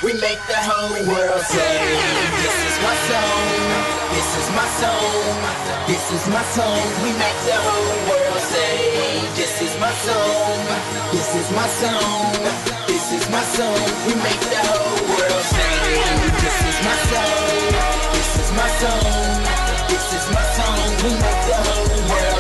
We make the whole world say, this is my song, this is my song, this is my song. We make the whole world say, this is my song, this is my song, this is my song. We make the whole world say, this is my song, this is my song, this is my song. We make the whole world